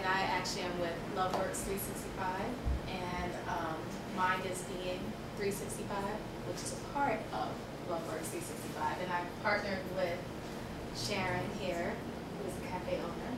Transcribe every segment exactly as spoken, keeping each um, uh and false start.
and I actually am with LoveWorks three sixty-five, and um, Mind is Being three sixty-five, which is a part of LoveWorks three sixty-five, and I've partnered with Sharon here, who is the cafe owner,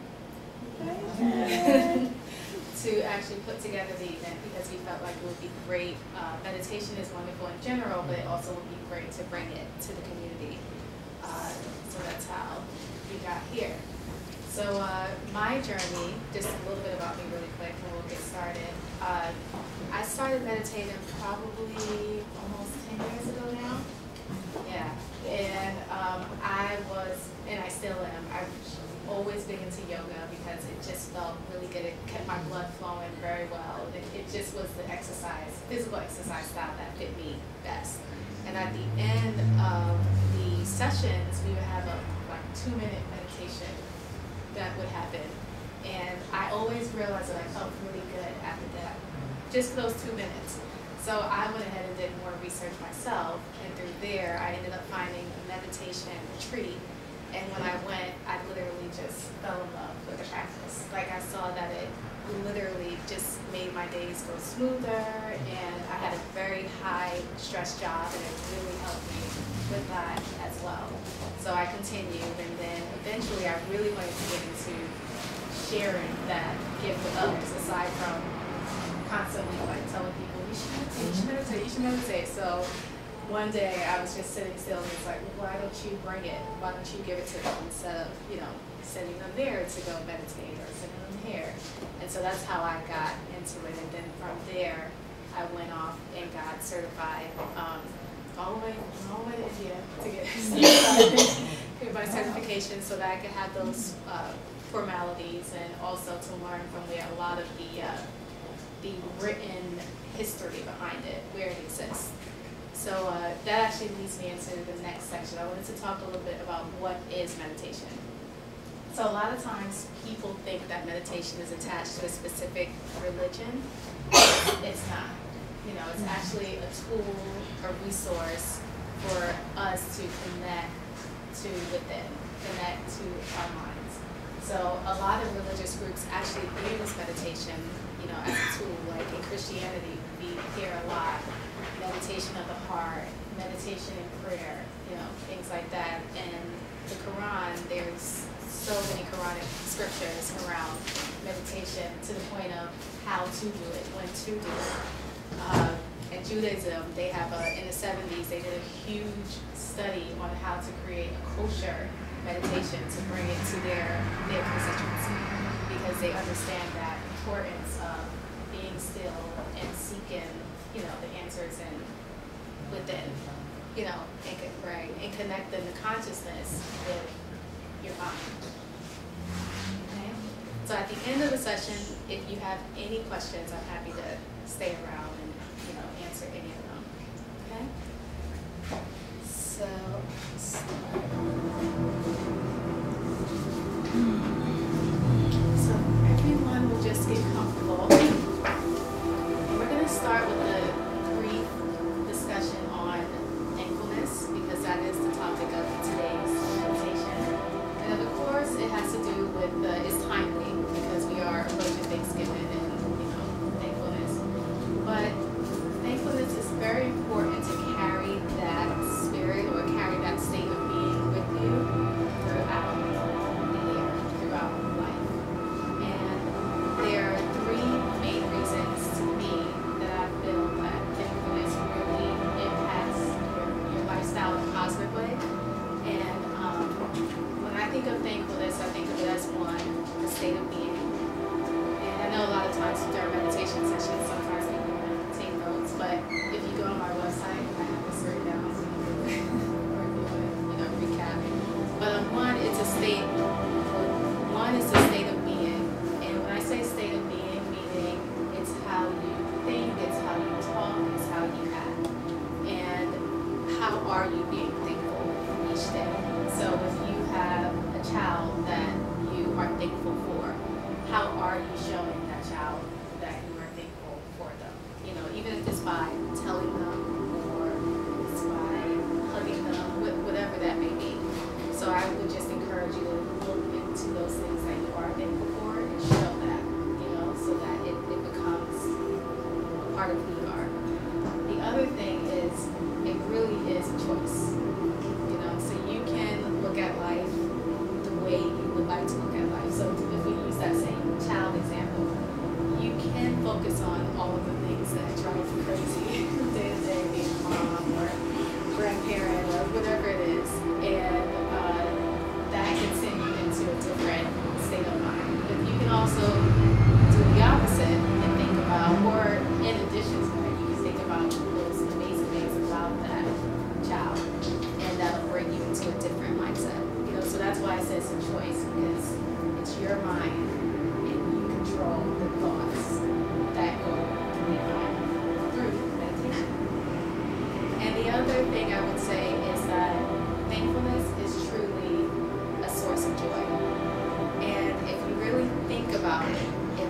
to actually put together the event because we felt like it would be great. Uh, meditation is wonderful in general, but it also would be great to bring it to the community. Uh, so that's how we got here. So uh, my journey, just a little bit about me really quick and we'll get started. Uh, I started meditating probably almost ten years ago now. Yeah, and um, I was, and I still am, I've always been into yoga because it just felt really good. It kept my blood flowing very well. It, it just was the exercise, physical exercise style that fit me best. And at the end of the sessions, we would have a like two minute meditation that would happen. And I always realized that I felt really good after that, just for those two minutes. So I went ahead and did more research myself, and through there, I ended up finding a meditation retreat. And when I went, I literally just fell in love with the practice. Like I saw that it literally just made my days go smoother, and I had a very high stress job, and it really helped me with that as well. So I continued, and then eventually I really wanted to get into sharing that gift with others, aside from constantly like telling people, you should meditate, you should meditate, you should meditate. So one day I was just sitting still and it's like, well, why don't you bring it? Why don't you give it to them instead of, you know, sending them there to go meditate or sending them here? And so that's how I got into it. And then from there, I went off and got certified um, all the way, all the way to India to get certified, get my certification so that I could have those uh, formalities and also to learn from where a lot of the uh, the written history behind it, where it exists. So uh, that actually leads me into the next section. I wanted to talk a little bit about what is meditation. So a lot of times people think that meditation is attached to a specific religion. It's not. You know, it's actually a tool, a resource for us to connect to within, connect to our minds. So a lot of religious groups actually use meditation, you know, as a tool. Like in Christianity, we hear a lot, meditation of the heart, meditation and prayer, you know, things like that. And the Quran, there's so many Quranic scriptures around meditation to the point of how to do it, when to do it. Uh, in Judaism, they have a, in the seventies, they did a huge study on how to create a kosher meditation to bring it to their, their constituency, because they understand that importance of being still and seeking, you know, the answers in within, you know, and, right, and connecting the consciousness with your mind. Okay? So at the end of the session, if you have any questions, I'm happy to stay around and, you know, answer any of them. Okay? So, so everyone will just get comfortable. And we're going to start with a brief discussion on thankfulness, because that is the topic of today's meditation. And of course, it has to do with, uh, it's timely, because we are approaching Thanksgiving and, you know, thankfulness. But thankfulness is very important to carry that spirit or carry that state of being with you throughout the year, throughout life. And there are three main reasons to me that I feel that thankfulness really impacts your, your lifestyle in a positive way. And um, when I think of thankfulness, I think of it as one, the state of being. And I know a lot of times during meditation sessions, sometimes people take notes, but if you go on my website, I have this written down, so you can, or if you want to, you know, recap. But um, one, it's a state, one is the state of being. And when I say state of being, meaning it's how you think, it's how you talk, it's how you act. And how are you being thankful each day? So if you have a child that you are thankful for, how are you showing that child that you are thankful for them? You know, even if it's by telling them or it's by hugging them, whatever that may be. So I would just encourage you to look into those things that you are thankful for and show that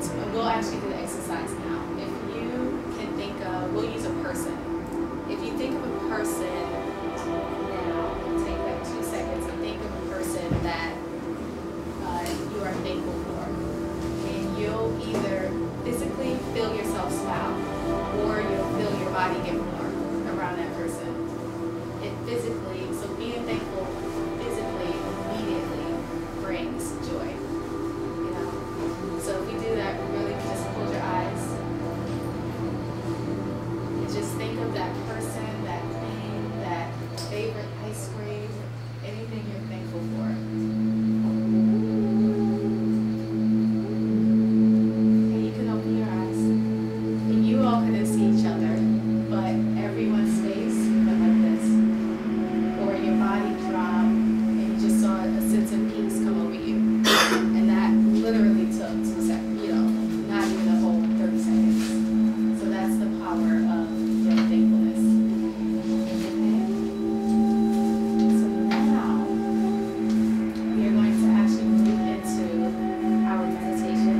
and we'll actually do the exercise now. If you can think of, we'll use a person. If you think of a person now, take like two seconds and think of a person that uh, you are thankful for. And you'll either physically feel yourself smile or you'll feel your body get warm around that person. It physically, so being thankful physically immediately brings joy. You know? So if we do that, really just close your eyes and just think of that person, that thing, that favorite ice cream, anything you're thankful for. And you can open your eyes. And you all couldn't see each other, but everyone's face went like this. Or your body dropped and you just saw a sense of peace come over you. And that literally took two seconds, you know, not even a whole thirty seconds. So that's the power of your thankfulness. Okay? So now we are going to actually move into our meditation.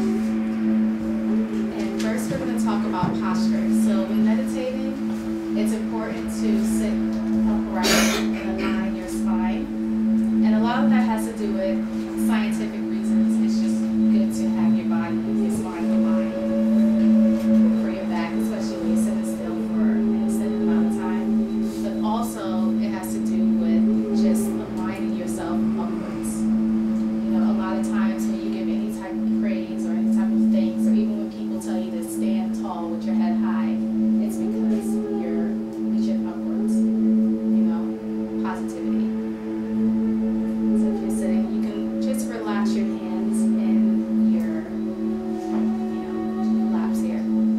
And first we're going to talk about posture. So when meditating, it's important to sit upright and align your spine. And a lot of that has to do with scientific reasons. It's just good to have your body, your spine aligned for your back, especially when you're sitting still for an extended amount of time. But also, it has to do with just aligning yourself upwards. You know, a lot of times when you give any type of praise or any type of things, or even when people tell you to stand tall with your head high, it's because you're reaching upwards. You know, positivity. So if you're sitting, you can just relax your hands in your, you know, laps here.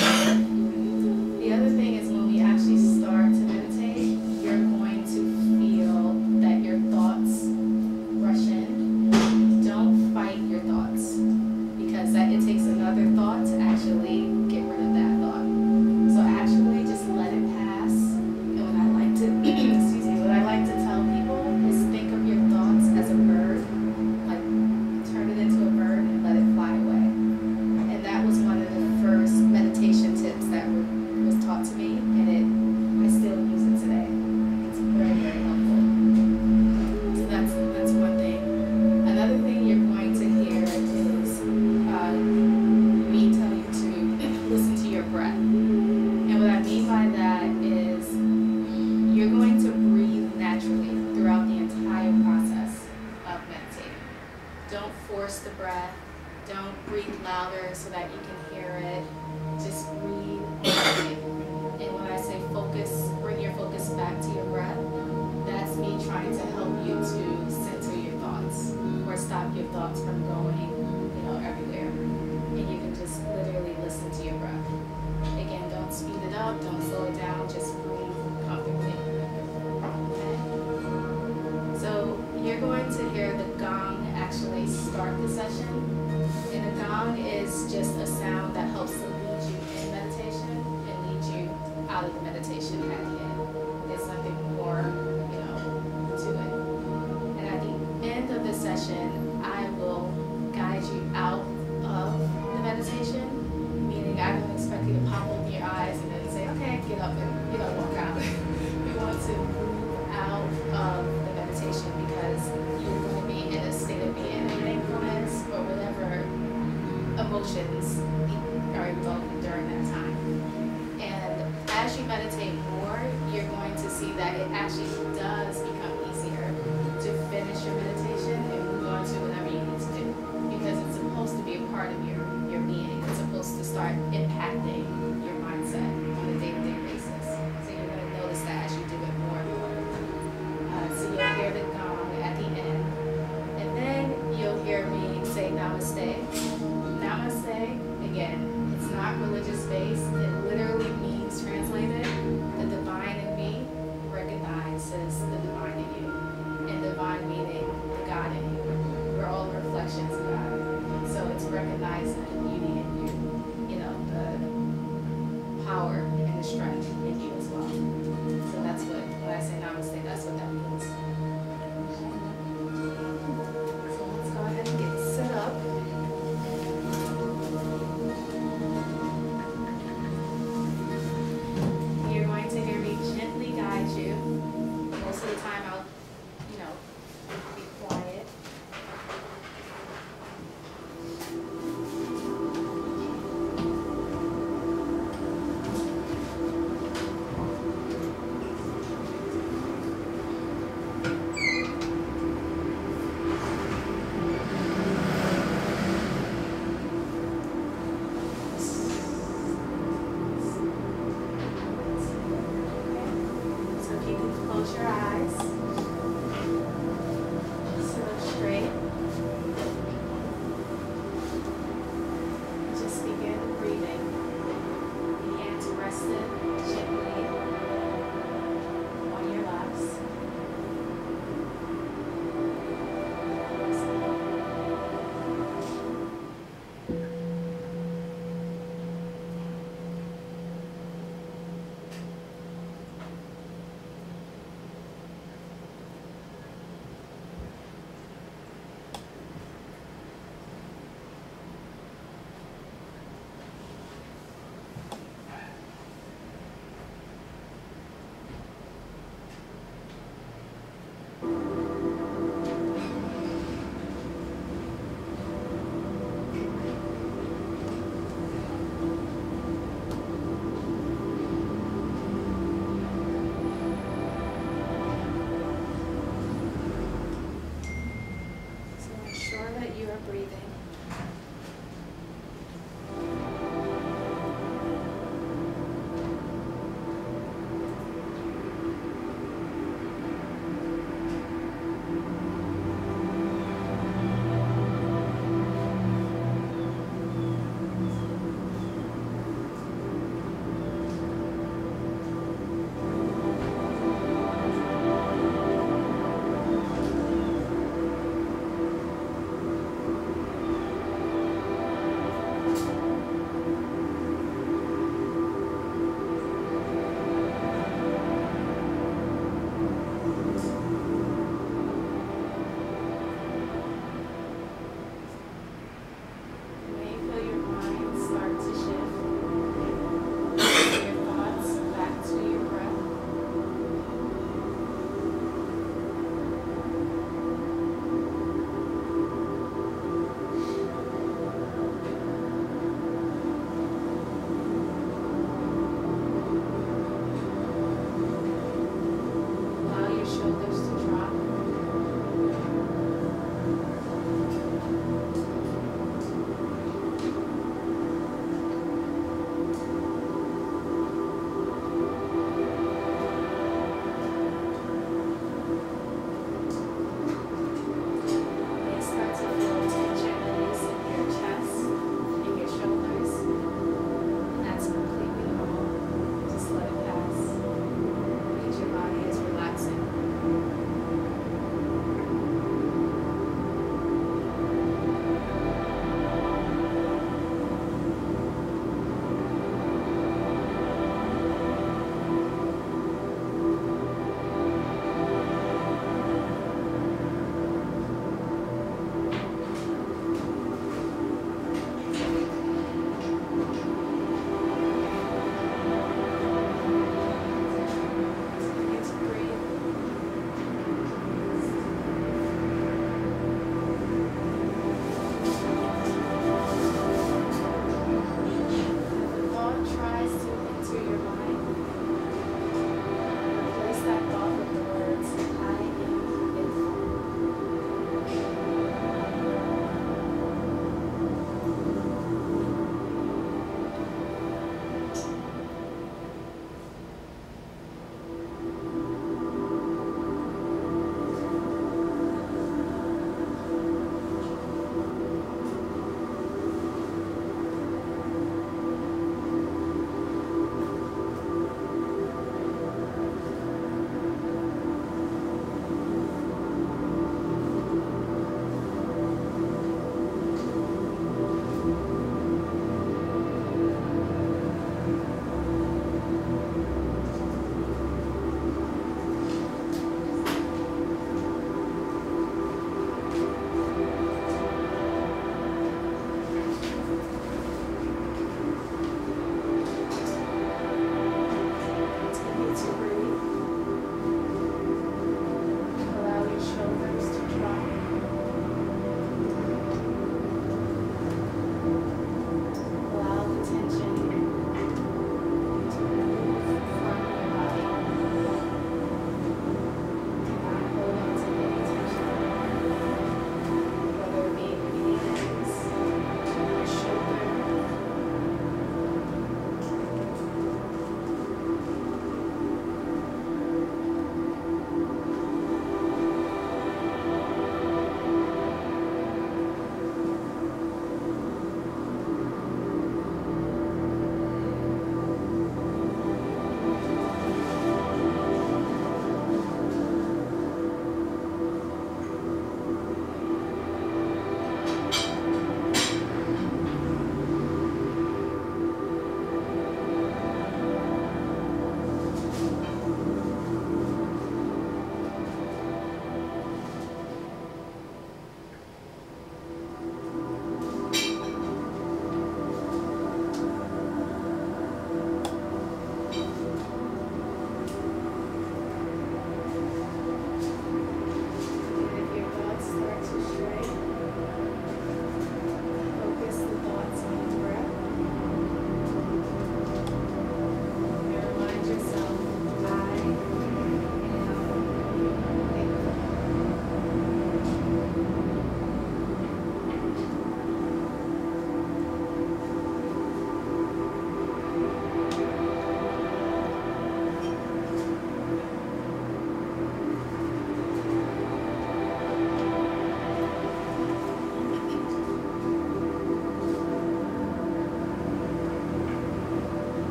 The other thing is when we actually start to meditate, you're going to feel that your thoughts rush in. Don't fight your thoughts, because that it takes another thought to actually get rid of that thought. So actually just let it pass. And what I like to, excuse me, what I like to tell people is think of your thoughts as a bird, like turn it into a bird and let it fly away. And that was one of the first meditation tips that were, was taught to me, and it I still use it today. It's very, very helpful. So that's that's one thing. Another thing you're going to hear is uh, me tell you to listen to your breath. And what I mean by that is you're going to breathe naturally throughout the entire process of meditating. Don't force the breath. Don't breathe louder so that you can hear it. Just breathe naturally. And when I say focus, bring your focus back to your breath, that's me trying to help you to center your thoughts or stop your thoughts from going, you know, everywhere. And you can just literally listen to your breath. Again, don't speed it up, don't slow it down, just breathe comfortably. Okay? So you're going to hear the gong actually start the session. And a gong is just a sound that helps to lead you in meditation and lead you out of the meditation at the end. There's nothing more, you know, to it. And at the end of the session, I will guide you out of the meditation, meaning I don't expect you to pop open your eyes and then say, okay, get up and, you know, walk out. We want to move out of the meditation because you're going to be in a state of being in thankfulness or whatever emotions are involved during that time. And as you meditate more, you're going to see that it actually does become easier to finish your meditation and move on to whatever you need to do, because it's supposed to be a part of your, your being. It's supposed to start impacting your mindset on a day-to-day basis. So you're going to notice that as you do it more and more. Uh, so you'll hear the gong at the end, and then you'll hear me say namaste. Namaste, again, it's not religious based. It literally means, translated, the divine in me recognizes the divine in you. And divine meaning the God in you. We're all reflections of God. So it's recognizing the beauty in you, you know, the power and the strength in you as well. So that's what, when I say namaste, that's what that means. So let's go ahead and get set up. sit gently on your laps.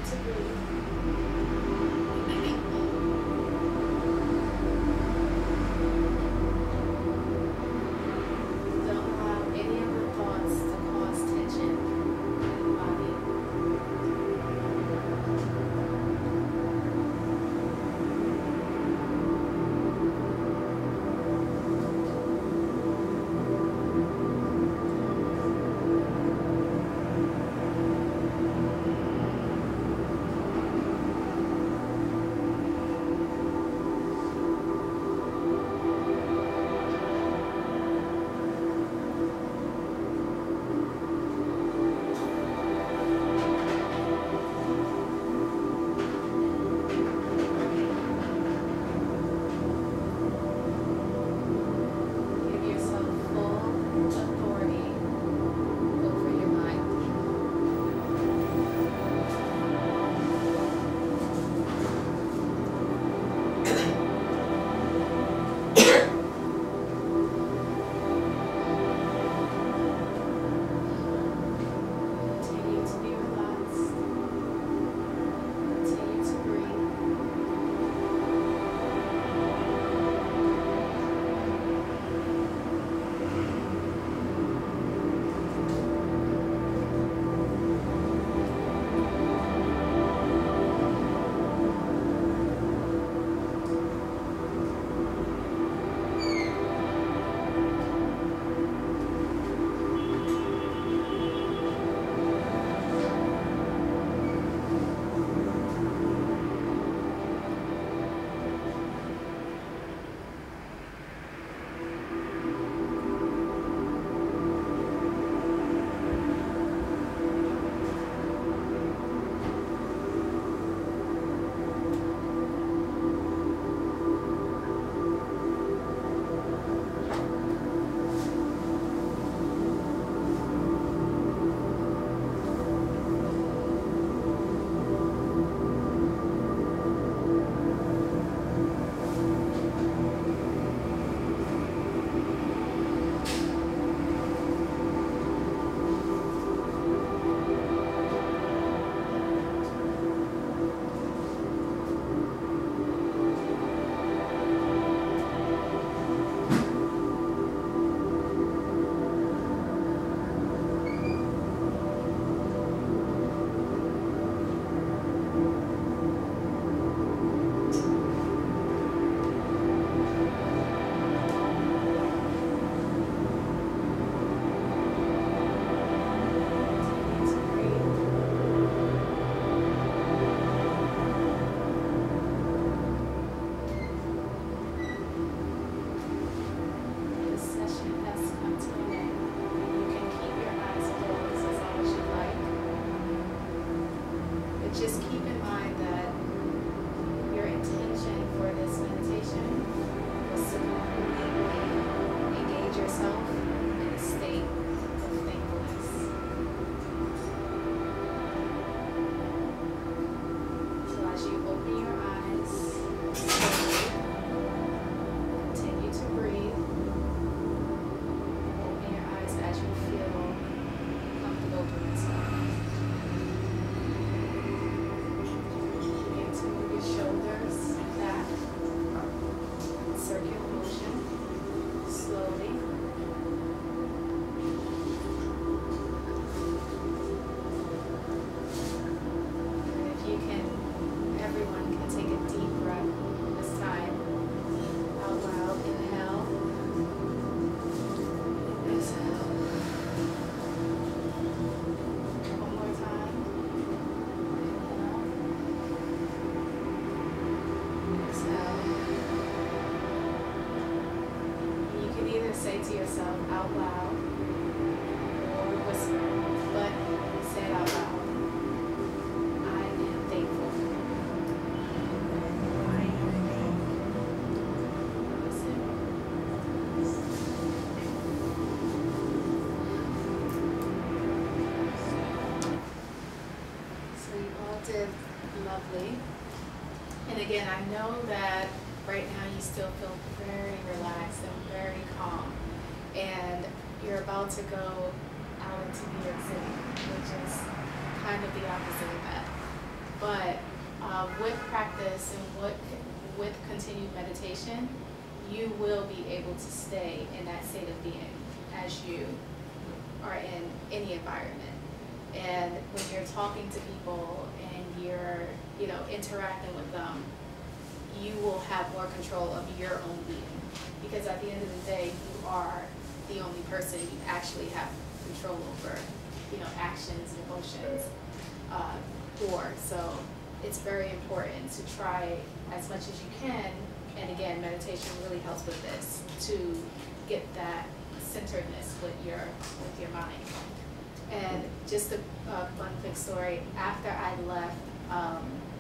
to breathe. Don't allow any of the thoughts to cause tension in the body. Give yourself full authority over your mind. Continue to be relaxed. Continue to breathe. Continue to breathe. This session has come to an end. You can keep your eyes closed as long as you like. But just keep in mind that your intention for this meditation was to completely engage yourself in a state of thankfulness. So as you open your eyes, slowly, continue to breathe. Open your eyes as you feel comfortable doing so. Begin to move your shoulders back, circular motion, slowly. And if you can, everyone can take a deep breath this time. Out loud, inhale. Exhale. One more time. Inhale. Exhale. And you can either say to yourself out loud or whisper, but say it out loud. I am thankful. Listen. So you all did lovely. And again, I know that right now you still feel very relaxed and very calm. And you're about to go out into New York City, which is kind of the opposite of that. But uh, with practice and with, with continued meditation, you will be able to stay in that state of being as you are in any environment. And when you're talking to people and you're, you know, interacting with them, you will have more control of your own being. Because at the end of the day, you are the only person you actually have control over, you know, actions and emotions uh, for. So it's very important to try as much as you can, and again, meditation really helps with this, to get that centeredness with your with your mind. And just a uh, fun quick story, after I left um,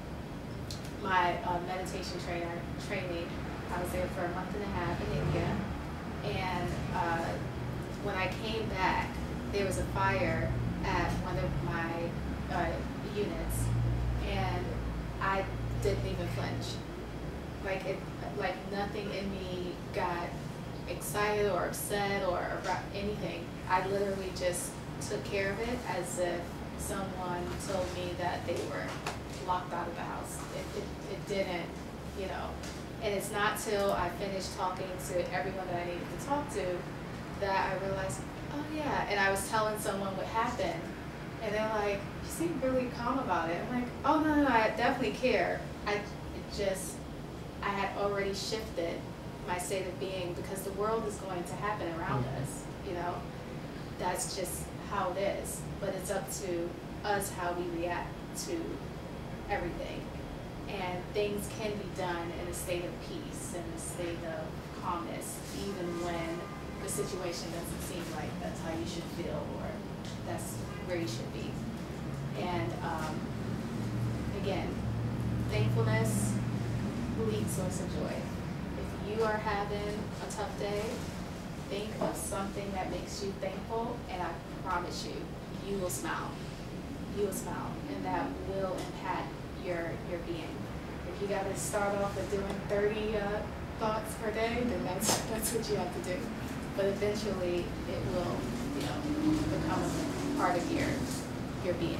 my uh, meditation trainer training, I was there for a month and a half in India, and uh, when I came back, there was a fire at one of my uh, units, and I didn't even flinch. Like it, like nothing in me got excited or upset or about anything. I literally just took care of it as if someone told me that they were locked out of the house. It, it, it didn't, you know. And it's not till I finished talking to everyone that I needed to talk to that I realized, oh yeah. And I was telling someone what happened, and they're like, you seem really calm about it. I'm like, oh no, no, I definitely care. I it just, I had already shifted my state of being because the world is going to happen around us, you know. That's just how it is. But it's up to us how we react to everything. And things can be done in a state of peace and a state of calmness, even when the situation doesn't seem like that's how you should feel or that's where you should be. And um, again, thankfulness leads source of joy. If you are having a tough day, think of something that makes you thankful, and I promise you, you will smile. You will smile, and that will impact your your being. If you got to start off with doing thirty uh, thoughts per day, then that's that's what you have to do. But eventually, it will, you know, become a part of your your being.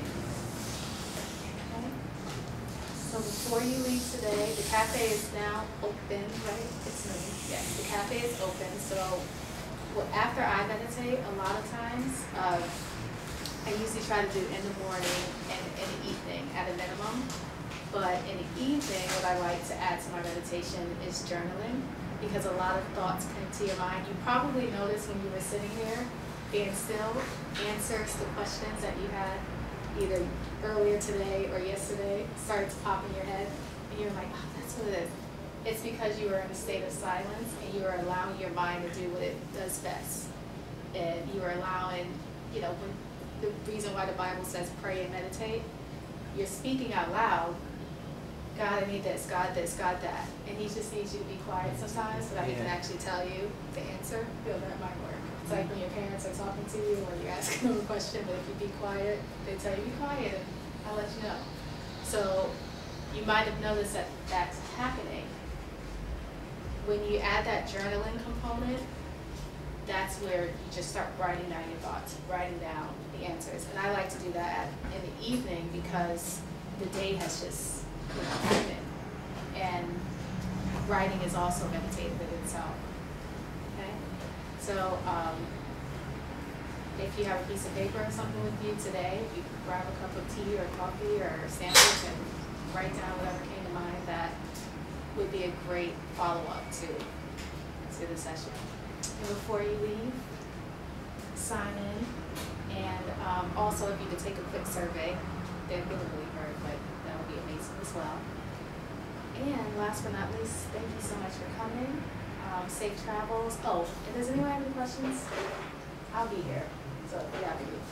Okay. So before you leave today, the cafe is now open, right? It's me. Yes, the cafe is open. So well, after I meditate, a lot of times, uh, I usually try to do in the morning and in the evening at a minimum. But in the evening, what I like to add to my meditation is journaling, because a lot of thoughts come to your mind. You probably noticed when you were sitting here, being still, answers to questions that you had either earlier today or yesterday started to pop in your head, and you were like, oh, that's what it is. It's because you were in a state of silence and you are allowing your mind to do what it does best. And you are allowing, you know, when, the reason why the Bible says pray and meditate, you're speaking out loud, God, I need this, God this, God that. And he just needs you to be quiet sometimes so that he can actually tell you the answer. Feel that might work. It's like when your parents are talking to you or you're asking them a question, but if you be quiet, they tell you be quiet and I'll let you know. So you might have noticed that that's happening. When you add that journaling component, that's where you just start writing down your thoughts, writing down the answers. And I like to do that in the evening because the day has just, you know, happened. And writing is also meditative in itself. Okay? So um, if you have a piece of paper or something with you today, you can grab a cup of tea or coffee or a sandwich and write down whatever came to mind. That would be a great follow-up to, to the session. And before you leave, sign in. And um, also, if you could take a quick survey, they're really, really hard, but that would be amazing as well. And last but not least, thank you so much for coming. Um, safe travels. Oh, and does anyone have any questions? I'll be here, so yeah, I'll be here.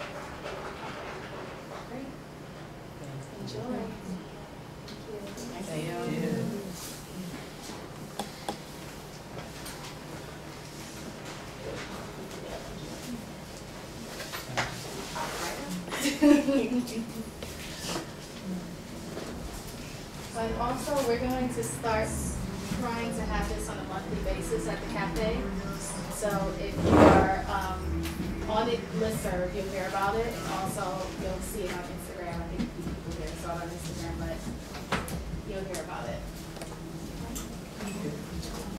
Great. Enjoy. Thank you. Thank you. But also, we're going to start trying to have this on a monthly basis at the cafe. So if you are um, on the listserv, you'll hear about it, and also you'll see it on